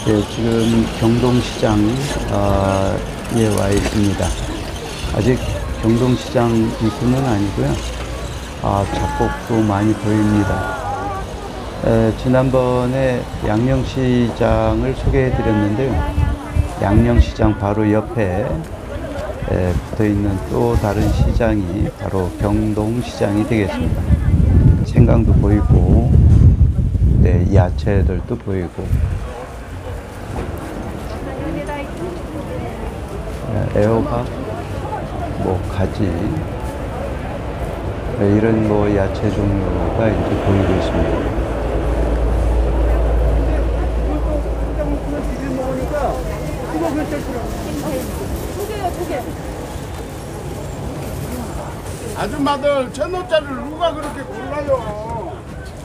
네, 지금 경동시장에 와 있습니다. 아직 경동시장 입구는 아니고요. 잡곡도 많이 보입니다. 지난번에 양령시장을 소개해 드렸는데요. 양령시장 바로 옆에 붙어 있는 또 다른 시장이 바로 경동시장이 되겠습니다. 생강도 보이고, 네, 야채들도 보이고, 애호박, 가지, 이런 야채 종류가 이렇게 보이고 있습니다. 아줌마들 천원짜리를 누가 그렇게 골라요?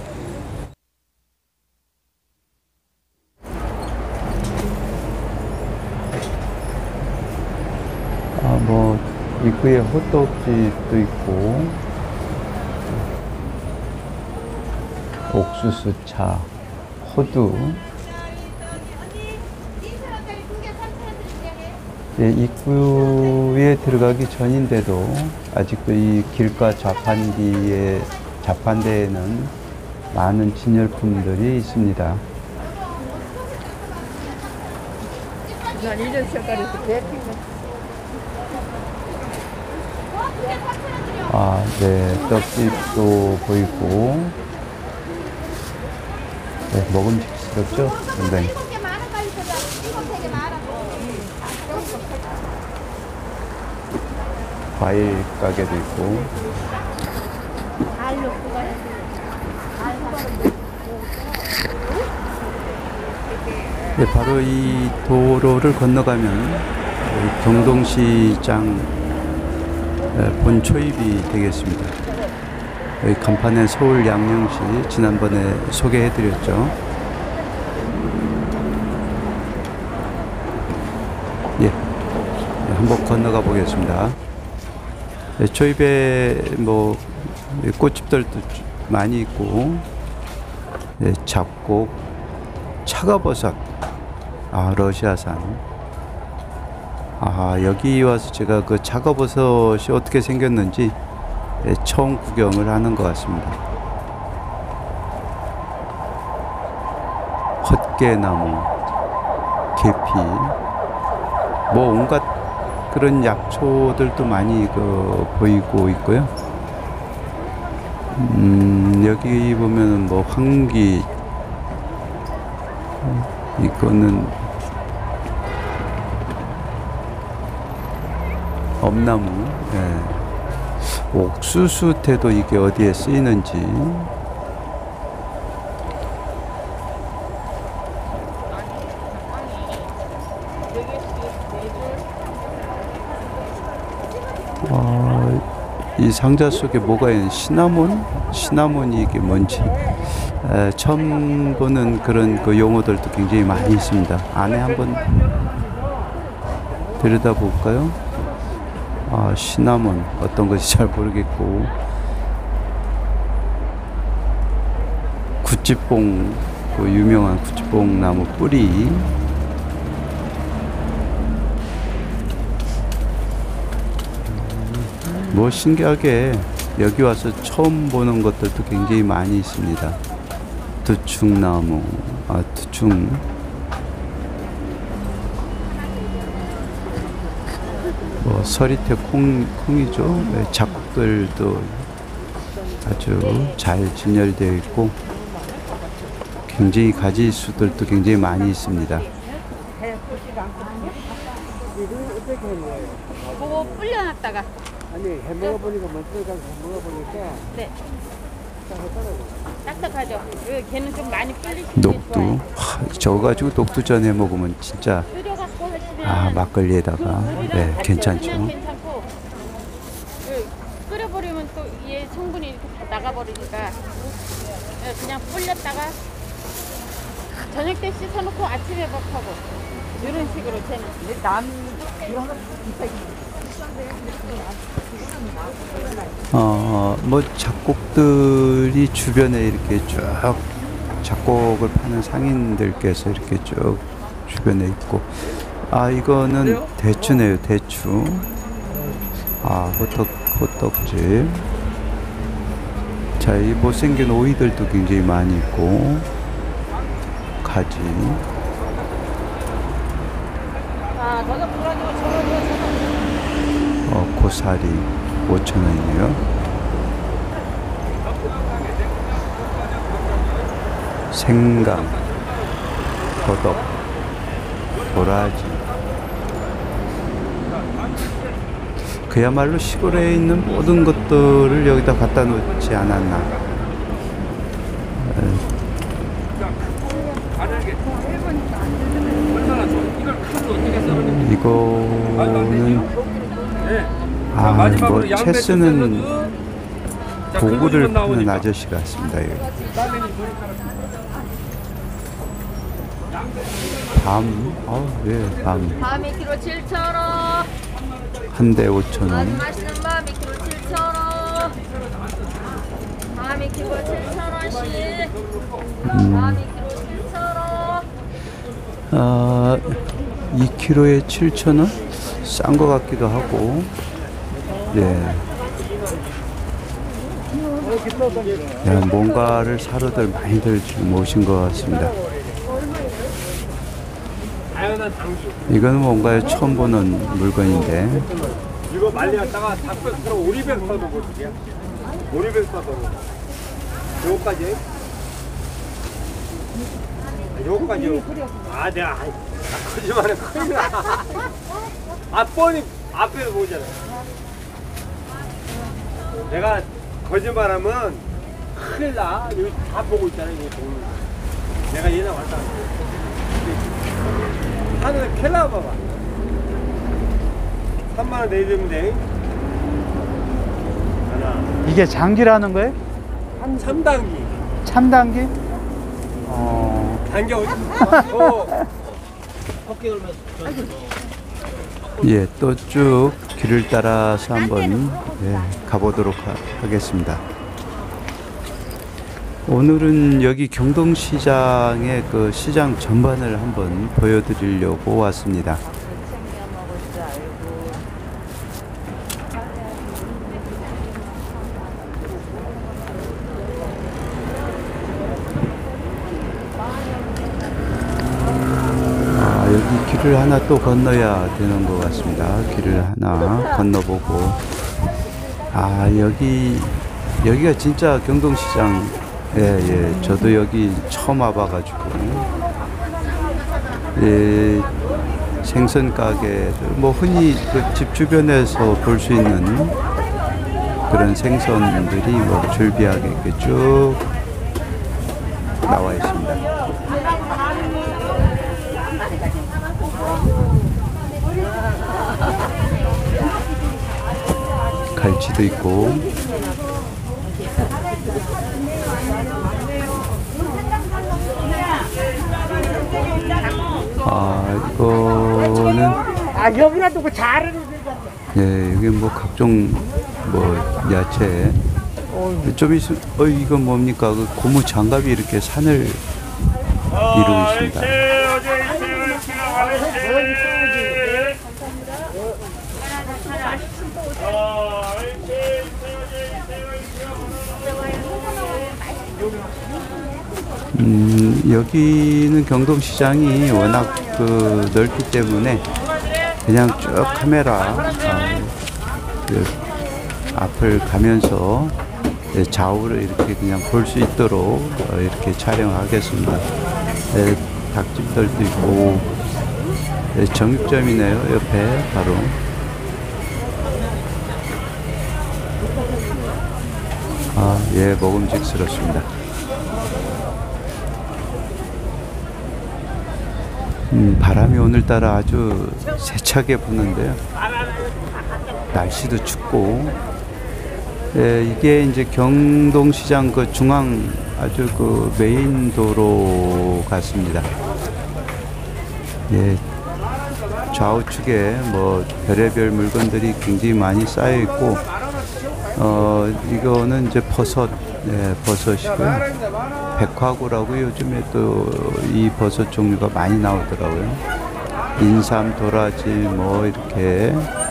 입구에 호떡집도 있고, 옥수수차, 호두. 예, 입구에 들어가기 전인데도 아직도 이 길가 자판대에는 많은 진열품들이 있습니다. 네, 떡집도 보이고, 네, 먹음직스럽죠? 굉장히. 과일 가게도 있고. 네, 바로 이 도로를 건너가면 경동시장 본 초입이 되겠습니다. 여기 간판에 서울 양령시 지난번에 소개해 드렸죠. 예, 한번 건너가 보겠습니다. 네, 초입에 꽃집들도 많이 있고, 네, 잡곡, 차가버섯, 러시아산. 여기 와서 제가 그 차가버섯이 어떻게 생겼는지 처음 구경을 하는 것 같습니다. 헛개나무, 계피, 온갖 그런 약초들도 많이 보이고 있고요. 여기 보면은 황기, 이거는 엄나무, 예. 옥수수태도 이게 어디에 쓰이는지. 이 상자 속에 뭐가 있는 시나몬이 이게 뭔지 처음 보는 그런 용어들도 굉장히 많이 있습니다. 안에 한번 들여다 볼까요? 시나몬 어떤 것이 잘 모르겠고, 구찌뽕, 유명한 구찌뽕 나무 뿌리, 신기하게 여기 와서 처음 보는 것들도 굉장히 많이 있습니다. 두충나무, 두충, 서리태 콩이죠. 네, 잡곡들도 아주 잘 진열되어 있고, 굉장히 가지수들도 굉장히 많이 있습니다. 그거 불려놨다가 해먹어보니까 먼저 먹어보니까 네, 딱딱하죠. 걔는 좀 많이 불리시는 게 녹두, 좋아요. 저거 가지고 녹두전 해 먹으면 진짜 끓여갖고 하시면 막걸리에다가 괜찮죠. 괜찮고, 끓여버리면 또 얘 성분이 이렇게 다 나가버리니까 그냥 불렸다가 저녁 때 씻어놓고 아침에 밥하고 이런 식으로 쟤는. 작곡들이 주변에 이렇게 쭉 작곡을 파는 상인들께서 이렇게 쭉 주변에 있고. 아, 이거는 대추네요, 대추. 아, 호떡집. 자, 이 못생긴 오이들도 굉장히 많이 있고, 가지. 고사리 5,000원이네요. 생강, 더덕, 도라지. 그야말로 시골에 있는 모든 것들을 여기다 갖다 놓지 않았나. 이거는 뭐 채스는 도구를 파는 아저씨 같습니다. 여기. 밤, 예, 밤. 밤이 키로 7,000원. 한 대 5,000원. 아주 맛있는 밤이 키로 7,000원. 밤이 키로 7,000원씩. 밤이 키로 7,000원. 2kg에 7,000원? 싼 거 같기도 하고. 예. 야, 뭔가를 사러들 많이들 지금 오신 것 같습니다. 이거는 뭔가 처음 보는 물건인데. 이거 말리 갖다가 닭백수로 오리백 사도 거든요. 오리백 사도. 요거까지. 요거까지. 내가 거짓말해 큰일 나. 뻔히 앞에서 보잖아. 내가 거짓말하면 큰일 나. 여기 다 보고 있잖아. 이거 보는. 내가 얘네 왔다. 하늘에 켈라 봐봐. 3만원 내주면 돼. 하나. 이게 장기라는 거예요? 3단기. 참단기? 단기 어디? 예, 또 쭉 길을 따라서 한번 가보도록 하겠습니다. 오늘은 여기 경동시장의 그 시장 전반을 한번 보여드리려고 왔습니다. 여기 길을 하나 또 건너야 되는 것 같습니다. 길을 하나 건너보고. 여기가 진짜 경동시장. 예, 저도 여기 처음 와봐가지고. 예, 생선 가게들, 뭐 흔히 그 집 주변에서 볼 수 있는 그런 생선들이 뭐 줄비하게 이렇게 쭉 나와 있습니다. 갈치도 있고. 이거는 여기라 두고 잘하는 예, 여기 뭐 각종 뭐 야채. 좀 있으면 이건 뭡니까? 그 고무 장갑이 이렇게 산을 이루고 있습니다. 여기는 경동시장이 워낙 그 넓기 때문에 그냥 쭉 카메라 앞을 가면서 좌우를 이렇게 그냥 볼 수 있도록 이렇게 촬영하겠습니다. 닭집들도 있고 정육점이네요. 옆에 바로. 예, 먹음직스럽습니다. 바람이 오늘따라 아주 세차게 부는데요. 날씨도 춥고. 예, 이게 이제 경동시장 그 중앙 아주 그 메인 도로 같습니다. 예, 좌우측에 뭐 별의별 물건들이 굉장히 많이 쌓여 있고, 이거는 이제 버섯이고요. 백화구라고 요즘에 또 이 버섯 종류가 많이 나오더라고요. 인삼, 도라지 뭐 이렇게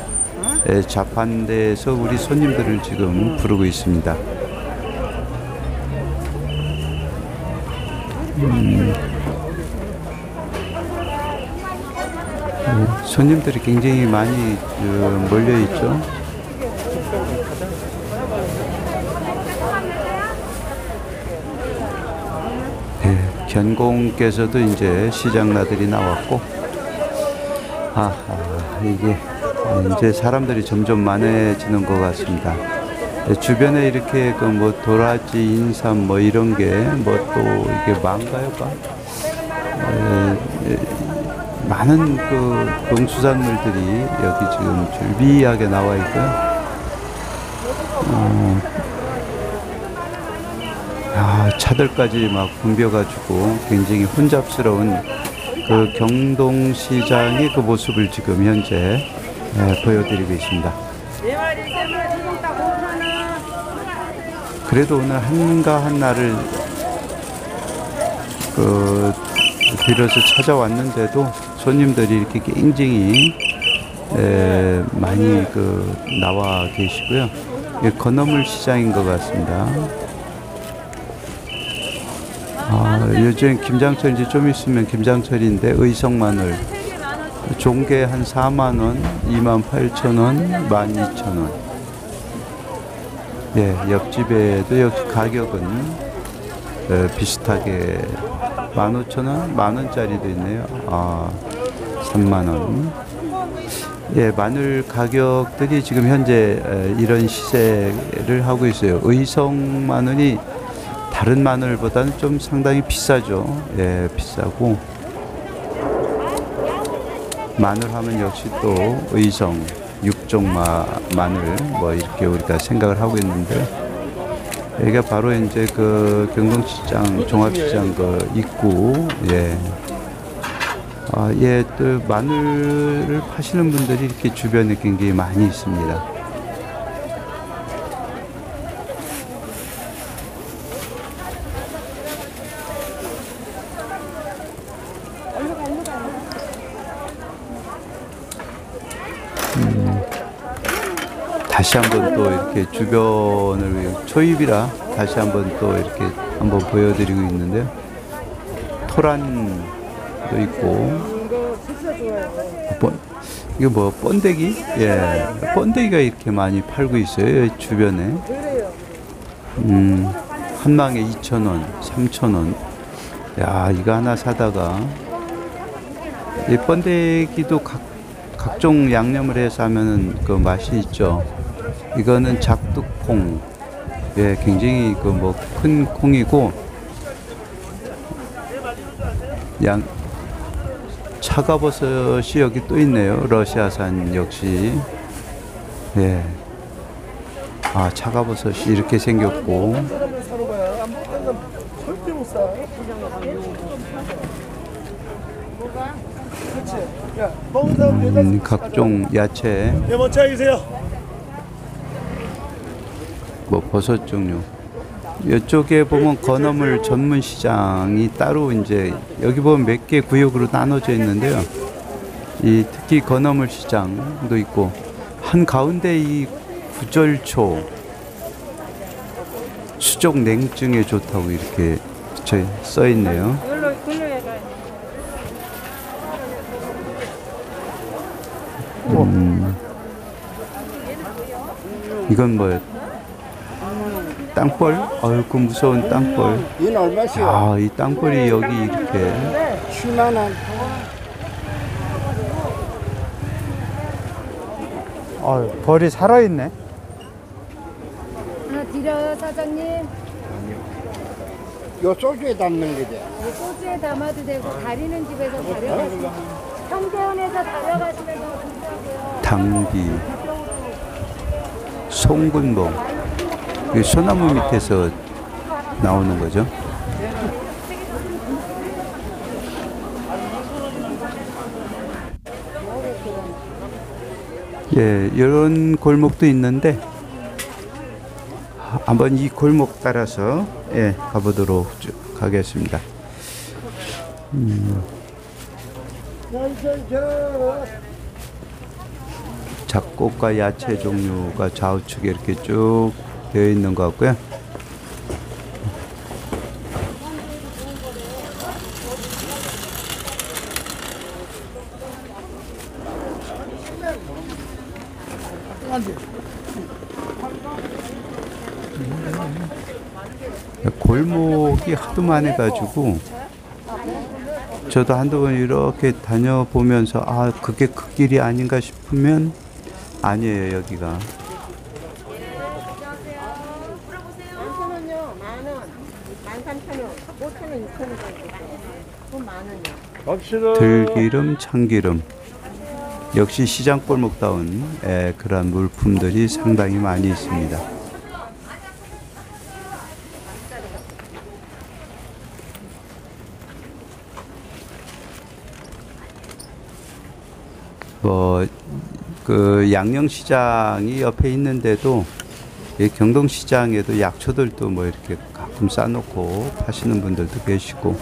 자판대에서 우리 손님들을 지금 부르고 있습니다. 손님들이 굉장히 많이 몰려 있죠. 견공께서도 이제 시장 나들이 나왔고, 이게 이제 사람들이 점점 많아지는 것 같습니다. 주변에 이렇게 그 뭐 도라지, 인삼 뭐 이런 게 뭐 또 이게 망가요, 많은 그 농수산물들이 여기 지금 줄비하게 나와 있고요. 차들까지 막 붐벼가지고 굉장히 혼잡스러운 그 경동시장의 그 모습을 지금 현재 보여드리고 있습니다. 그래도 오늘 한가한 그 빌어서 찾아왔는데도 손님들이 이렇게 굉장히 많이 그 나와 계시고요. 건어물 시장인 것 같습니다. 요즘 김장철 이제 좀 있으면 김장철인데 의성 마늘 종개 한 4만원, 28,000원, 12,000원. 옆집에도 역시 가격은 비슷하게 15,000원, 만원짜리도 있네요. 3만원. 마늘 가격들이 지금 현재 이런 시세를 하고 있어요. 의성 마늘이 다른 마늘보다는 좀 상당히 비싸죠. 비싸고, 마늘 하면 역시 또 의성 육종 마늘 뭐 이렇게 우리가 생각을 하고 있는데, 여기가 바로 이제 그 경동시장 종합시장 그 입구. 또 마늘을 파시는 분들이 이렇게 주변에 굉장히 많이 있습니다. 다시 한번 또 이렇게 주변을 초입이라 다시 한번 또 이렇게 한번 보여드리고 있는데요. 토란도 있고, 이거 뭐 번데기? 번데기가 이렇게 많이 팔고 있어요, 주변에. 한 망에 2,000원, 3,000원. 이거 하나 사다가, 이 번데기도 각종 양념을 해서 하면은 그 맛이 있죠. 이거는 작두콩. 굉장히 그 뭐 큰 콩이고, 차가버섯이 여기 또 있네요. 러시아산 역시. 차가버섯이 이렇게 생겼고, 각종 야채, 뭐 버섯 종류. 이쪽에 보면 건어물 전문 시장이 따로 이제 여기 보면 몇 개 구역으로 나눠져 있는데요. 특히 건어물 시장도 있고, 한 가운데 이 구절초 수족 냉증에 좋다고 이렇게 써 있네요. 이건 뭐예요? 땅벌? 그 무서운 땅벌. 이는 얼마씩이야? 이 땅벌이 여기 이렇게 10만 원. 벌이 살아있네. 하나 드려요, 사장님. 요 소주에 담는 거지. 소주에 담아도 되고 가리는 집에서 가려가시면 청계원에서 가려가시면 더 비싸고요. 당비, 송군봉. 이 소나무 밑에서 나오는 거죠. 이런 골목도 있는데 한번 이 골목 따라서 가보도록 하겠습니다. 잡곡과 야채 종류가 좌우측에 이렇게 쭉 되어 있는 것 같고요. 골목이 하도 많아가지고 저도 한두 번 이렇게 다녀보면서 아 그게 그 길이 아닌가 싶으면 아니에요. 여기가 들기름, 참기름 역시 시장골목다운 그런 물품들이 상당히 많이 있습니다. 그 양령시장이 옆에 있는데도 이 경동시장에도 약초들도 뭐 이렇게 가끔 싸놓고 파시는 분들도 계시고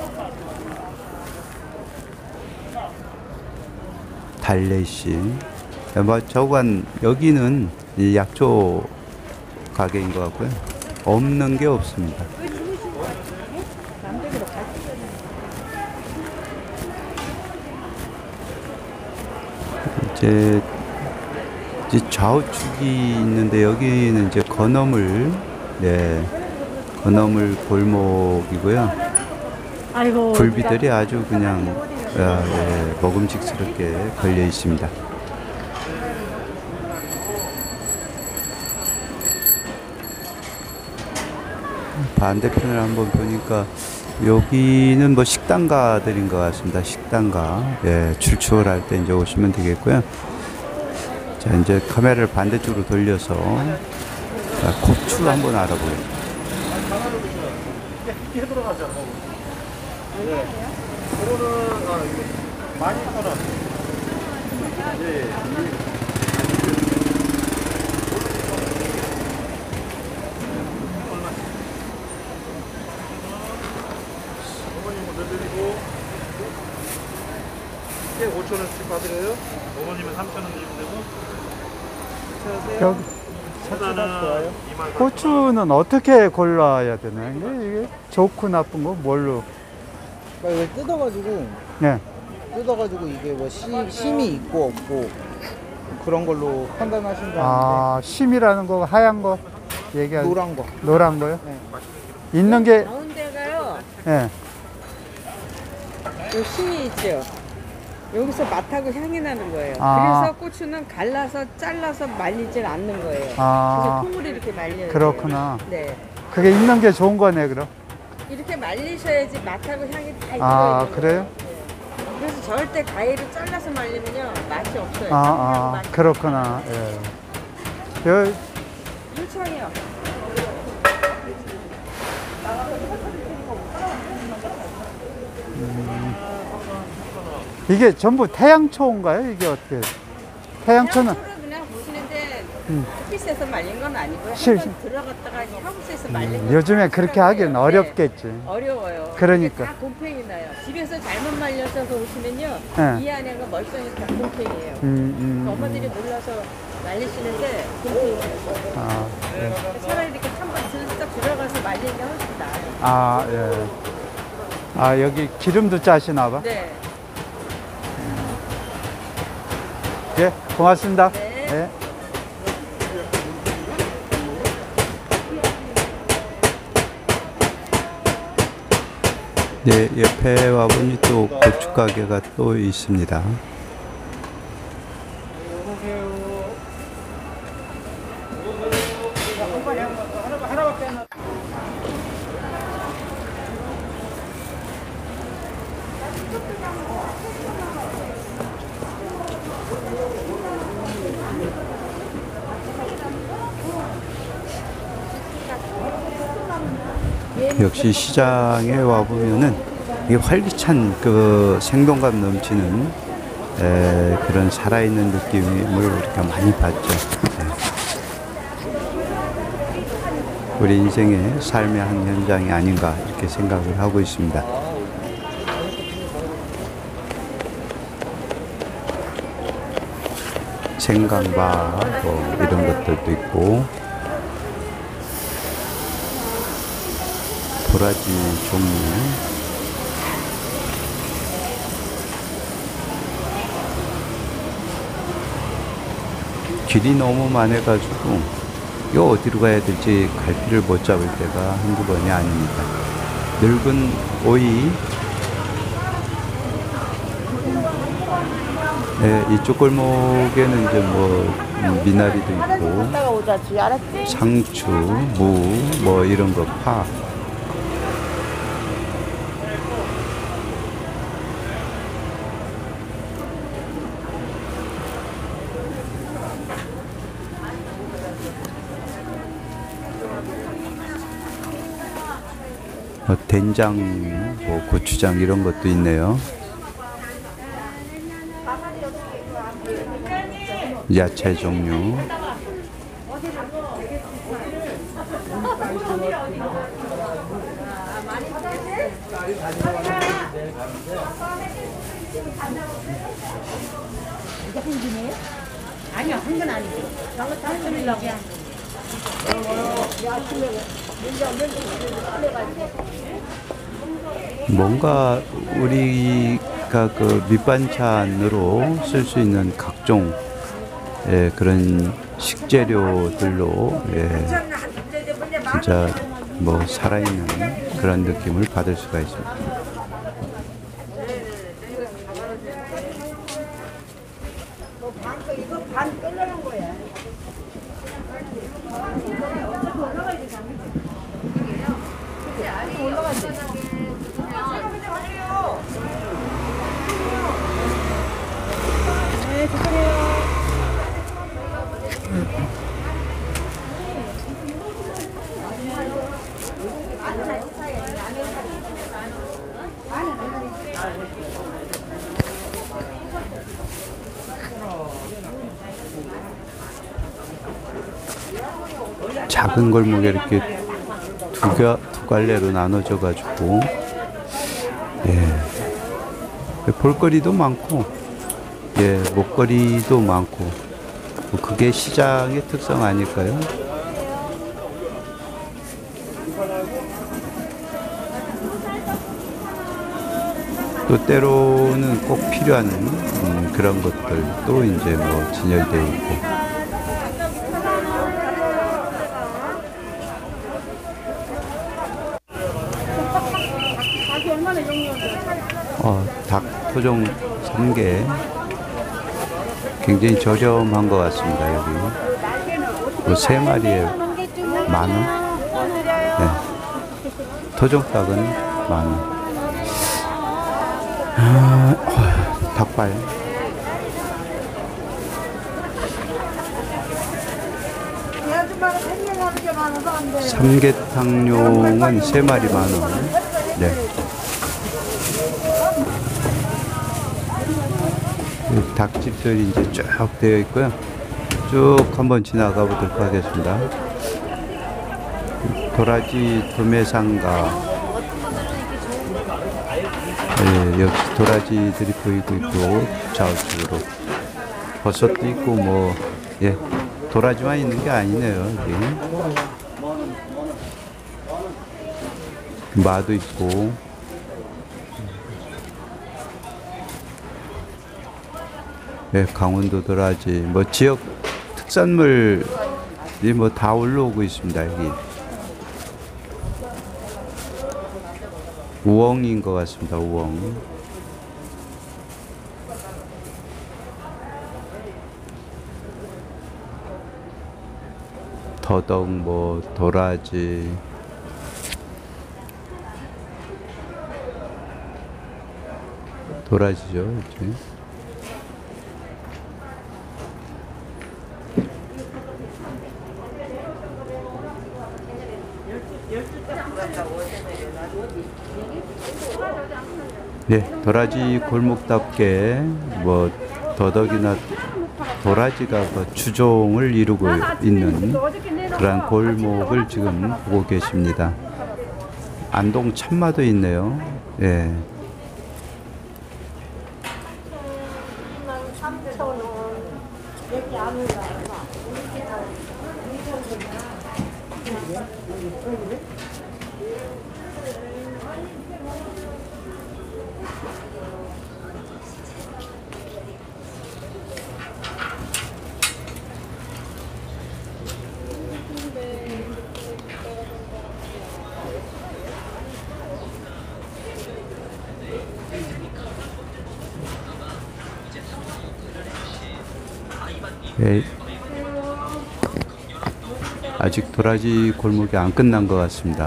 달래시 뭐 저간 여기는 이 약초 가게인 것 같고요. 없는 게 없습니다. 이제 좌우측이 있는데 여기는 이제 건어물, 건어물 골목이고요. 아이고. 굴비들이 아주 그냥 먹음직스럽게 걸려 있습니다. 반대편을 한번 보니까 여기는 뭐 식당가들인 것 같습니다. 식당가. 출출할 때 이제 오시면 되겠고요. 자, 이제 카메라를 반대쪽으로 돌려서 고추 한번 알아보겠습니다. 이게 5,000원씩 받으래요? 어머님은 3,000원 주시면 되고. 여기 하나는 2만. 고추는 어떻게 골라야 되나요? 이게 좋고 나쁜 거 뭘로? 이걸 뜯어가지고 네. 이게 뭐 심이 있고 없고 그런 걸로 판단하신다는데 아, 심이라는 거 하얀 거 얘기하는 노란 거. 노란 거요? 네. 있는 게 가운데가요. 예. 요 심이 있죠. 여기서 맛하고 향이 나는 거예요. 아. 그래서 고추는 갈라서 잘라서 말리질 않는 거예요. 아. 그래서 통으로 이렇게 말려요. 그렇구나. 네. 그게 있는 게 좋은 거네, 그럼. 이렇게 말리셔야지 맛하고 향이 다 아, 들어있는 그래요? 거예요. 네. 그래서 절대 가위를 잘라서 말리면요 맛이 없어요. 아, 그렇구나. 예. 여, 일청이요. 이게 전부 태양초인가요? 이게 어떻게? 태양초는 태양초를 그냥 보시는데 음. 햇빛에서 말린 건 아니고요. 실- 한번 들어갔다가 하우스에서 말린 거. 요즘에 그렇게 하기는 어렵겠지. 어려워요. 그러니까. 다 곰팡이 나요. 집에서 잘못 말려서 오시면요. 네. 이 안에가 멀쩡히 다 곰팡이에요. 엄마들이 몰라서 말리시는데 곰팡이 나요. 아, 예. 차라리 이렇게 한번 들썩 들어가서 말리는 게 훨씬 나아요. 아, 예. 아, 여기 기름도 짜시나 봐. 네. 예, 고맙습니다. 네. 예. 네, 옆에 와보니 또 고추 가게가 또 있습니다. 역시 시장에 와보면은 이 활기찬 그 생동감 넘치는 그런 살아있는 느낌을 우리가 많이 받죠. 우리 인생의 삶의 한 현장이 아닌가 이렇게 생각을 하고 있습니다. 생강바 뭐 이런 것들도 있고 도라지 종류 길이 너무 많아가지고 요 어디로 가야 될지 갈피를 못 잡을 때가 한두 번이 아닙니다. 늙은 오이 네, 이쪽 골목에는 이제 뭐 미나리도 있고 상추, 무 뭐 이런 거 파 된장, 뭐 고추장 이런 것도 있네요. 야채 종류. 아니요, 한 건 아니지. 저거 다 끓이려고. 뭔가 우리가 그 밑반찬으로 쓸 수 있는 각종 그런 식재료들로 진짜 뭐 살아있는 그런 느낌을 받을 수가 있습니다. 작은 골목에 이렇게 두 갈래로 나눠져 가지고 볼거리도 많고 먹거리도 많고 뭐 그게 시장의 특성 아닐까요? 또 때로는 꼭 필요한 그런 것들도 이제 뭐 진열되어 있고 닭 토종 3개 굉장히 저렴한 것 같습니다. 여기 뭐 3마리에 10,000원. 네. 토종닭은 10,000원. 닭발 삼계탕용은 3마리 10,000원. 네. 닭집들이 이제 쭉 되어 있고요. 쭉 한번 지나가 보도록 하겠습니다. 도라지 도매상가. 역시 도라지들이 보이고 있고 좌우측으로 버섯도 있고 뭐 도라지만 있는 게 아니네요. 여기 마도 있고 강원도 도라지 뭐 지역 특산물이 뭐 다 올라오고 있습니다. 여기 우엉인 것 같습니다. 우엉. 더덕, 뭐 도라지, 도라지죠, 이제. 도라지 골목답게 뭐 더덕이나 도라지가 그 주종을 이루고 있는 그러한 골목을 지금 보고 계십니다. 안동 참마도 있네요. 예. 예. 아직 도라지 골목이 안 끝난 것 같습니다.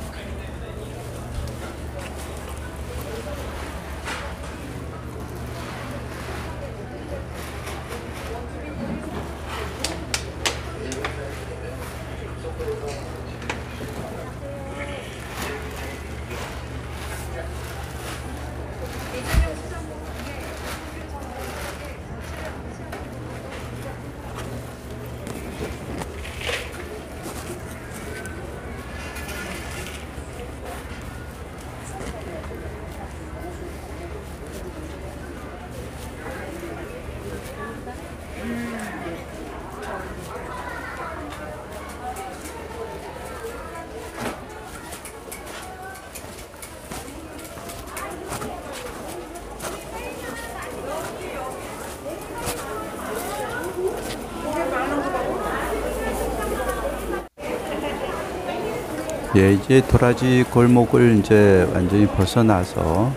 예, 이제 도라지 골목을 이제 완전히 벗어나서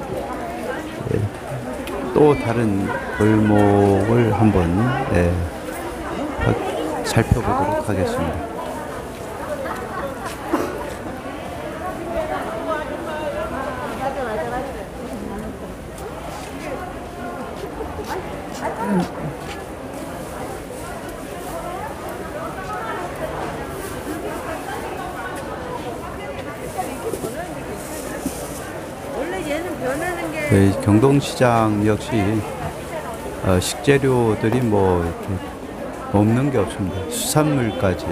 또 다른 골목을 한번 살펴보도록 하겠습니다. 네, 경동시장 역시 식재료들이 뭐 이렇게 없는 게 없습니다. 수산물까지.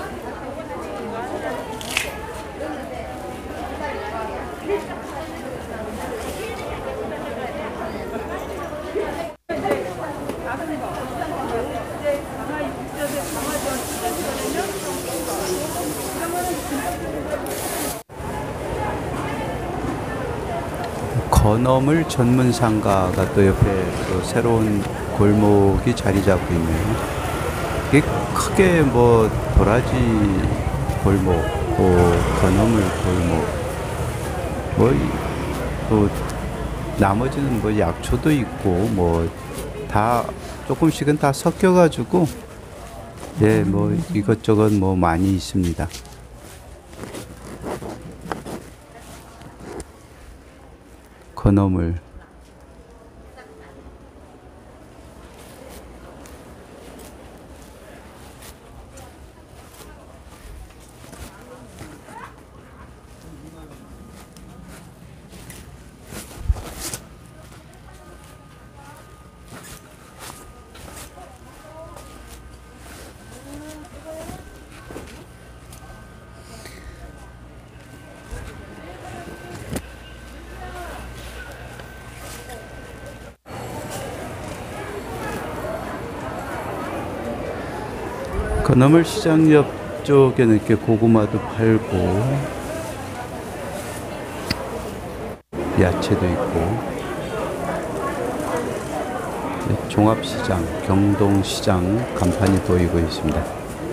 건어물 전문 상가가 또 옆에 또 새로운 골목이 자리 잡고 있네요. 이게 크게 뭐 도라지 골목, 또 건어물 골목, 뭐 또 나머지는 뭐 약초도 있고 뭐 다 조금씩은 다 섞여가지고 예, 뭐 이것저것 뭐 많이 있습니다. 건어물. 건어물 시장 옆쪽에는 이렇게 고구마도 팔고 야채도 있고 종합시장, 경동시장 간판이 보이고 있습니다.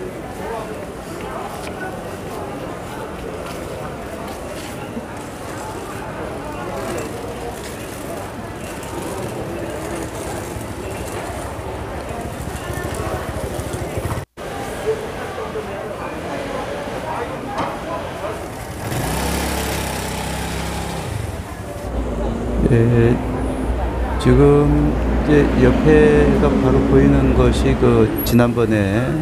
예, 지금 이제 옆에가 바로 보이는 것이 그 지난번에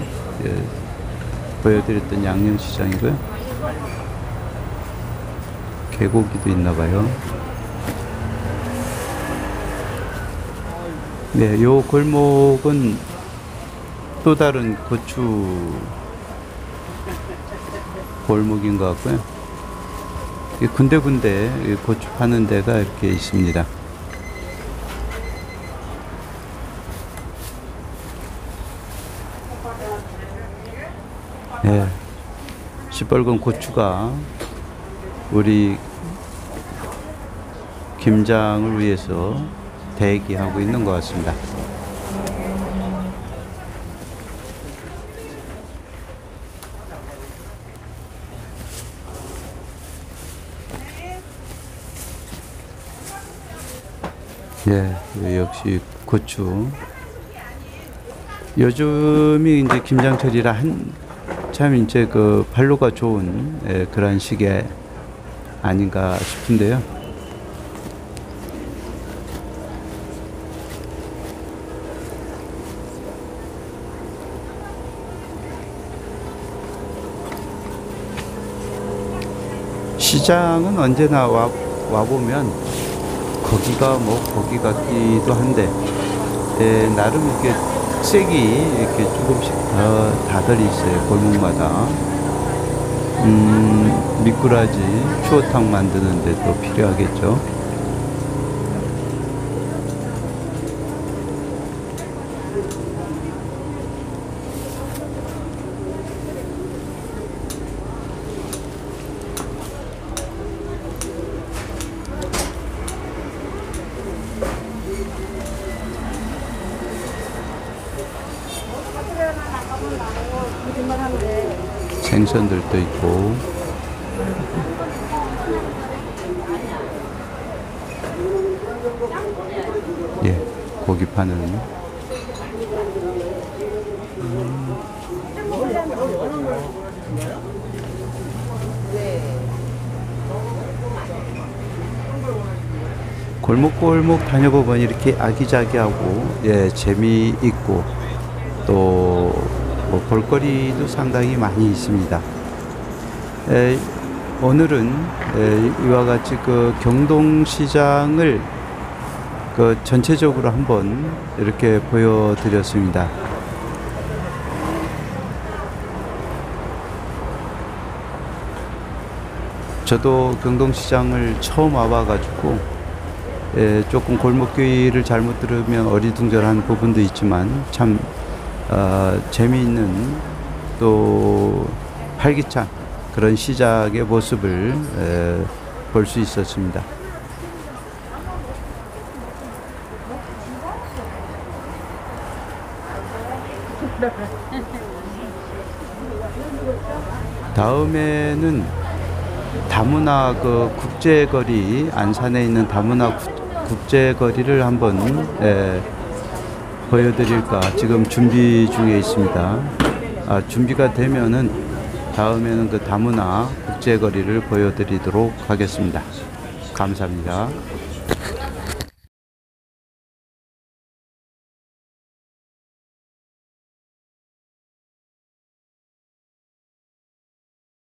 보여드렸던 양념시장이고요. 개고기도 있나 봐요. 네, 요 골목은 또 다른 고추 골목인 것 같고요. 이 군데군데 이 고추 파는 데가 이렇게 있습니다. 예, 시뻘건 고추가 우리 김장을 위해서 대기하고 있는 것 같습니다. 예, 역시 고추. 요즘이 이제 김장철이라 한참 이제 그 발로가 좋은 그런 시기에 아닌가 싶은데요. 시장은 언제나 와보면 거기가 뭐 거기 같기도 한데 나름 이렇게 색이 이렇게 조금씩 다들 있어요. 골목마다. 미꾸라지 추어탕 만드는데 또 필요하겠죠. 생선들도 있고. 예, 고기 파는. 골목골목 다녀보면 이렇게 아기자기하고 재미있고 또 뭐 볼거리도 상당히 많이 있습니다. 오늘은 이와 같이 그 경동시장을 그 전체적으로 한번 이렇게 보여드렸습니다. 저도 경동시장을 처음 와봐가지고 조금 골목길을 잘못 들으면 어리둥절한 부분도 있지만 참 재미있는 또 활기찬 그런 시작의 모습을 볼 수 있었습니다. 다음에는 다문화 그 국제거리, 안산에 있는 다문화 국제거리를 한번 보여드릴까 지금 준비 중에 있습니다. 준비가 되면은 다음에는 그 다문화 국제거리를 보여드리도록 하겠습니다. 감사합니다.